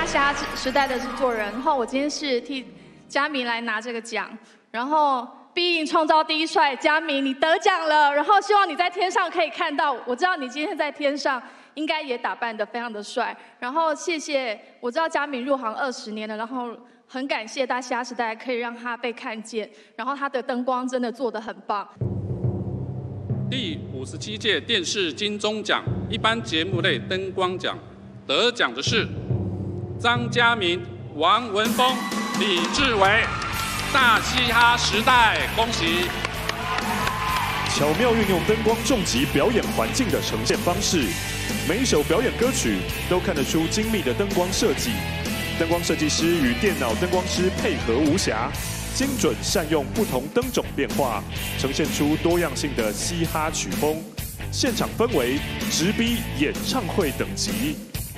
大虾时代的制作人，然后我今天是替佳明来拿这个奖，然后必应创造第一帅，佳明你得奖了，然后希望你在天上可以看到，我知道你今天在天上应该也打扮得非常的帅，然后谢谢，我知道佳明入行20年了，然后很感谢大虾时代可以让他被看见，然后他的灯光真的做得很棒。 第57届电视金钟奖一般节目类灯光奖得奖的是张嘉明、王文峰、李志伟，大嘻哈时代，恭喜！ 巧妙运用灯光重击表演环境的呈现方式，每一首表演歌曲都看得出精密的灯光设计。灯光设计师与电脑灯光师配合无瑕，精准善用不同灯种变化，呈现出多样性的嘻哈曲风。现场氛围直逼演唱会等级。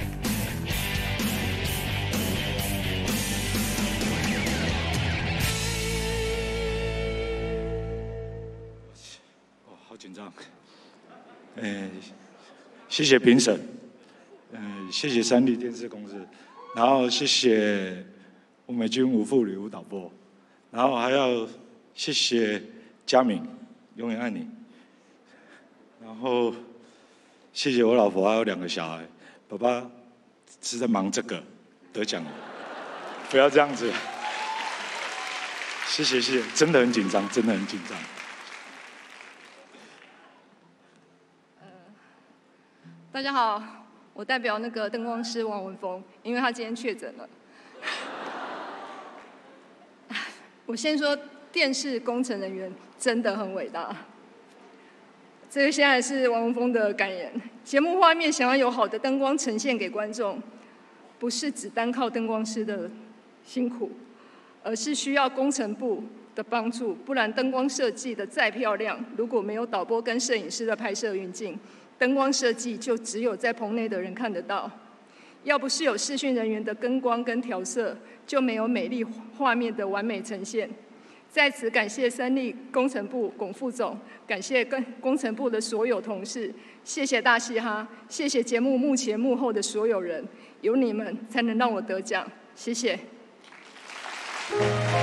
好紧张。谢谢评审，谢谢三立电视公司，然后谢谢吴美君、吴妇女、吴导播，然后还要谢谢佳敏，永远爱你。然后谢谢我老婆还有2个小孩，爸爸是在忙这个得奖了，不要这样子。谢谢，真的很紧张，真的很紧张。 大家好，我代表那个灯光师王文峰，因为他今天确诊了。我先说，电视工程人员真的很伟大。这个现在是王文峰的感言。节目画面想要有好的灯光呈现给观众，不是只单靠灯光师的辛苦，而是需要工程部的帮助。不然灯光设计的再漂亮，如果没有导播跟摄影师的拍摄运镜，灯光设计就只有在棚内的人看得到。要不是有视讯人员的跟光跟调色，就没有美丽画面的完美呈现。在此感谢三立工程部龚副总，感谢工程部的所有同事，谢谢大嘻哈，谢谢节目幕前幕后的所有人，有你们才能让我得奖，谢谢。 是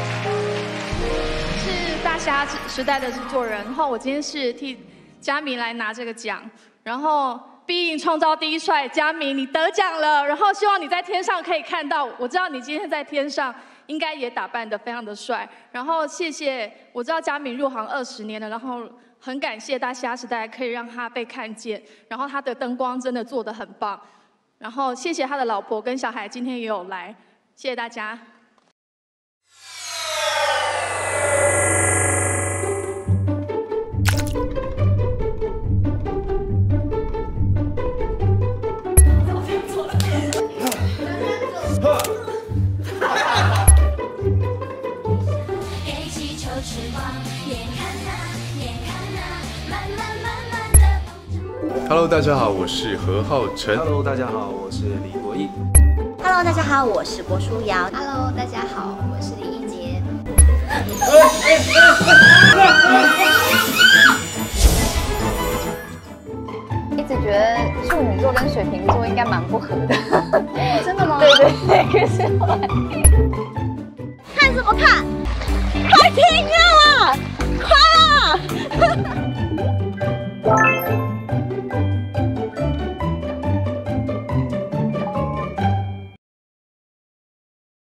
大虾时代的制作人，然后我今天是替佳明来拿这个奖，然后必应创造第一帅，佳明你得奖了，然后希望你在天上可以看到，我知道你今天在天上应该也打扮得非常的帅，然后谢谢，我知道佳明入行20年了，然后很感谢大虾时代可以让他被看见，然后他的灯光真的做得很棒，然后谢谢他的老婆跟小孩今天也有来，谢谢大家。 Hello， 大家好，我是何浩晨。 Hello， 大家好，我是李国毅。 Hello， 大家好，我是郭书瑶。 Hello， 大家好，我是李一杰。 一直觉得处女座跟水瓶座应该蛮不合的。 真的吗？ 对对对，可是后来看什么看？快停啊！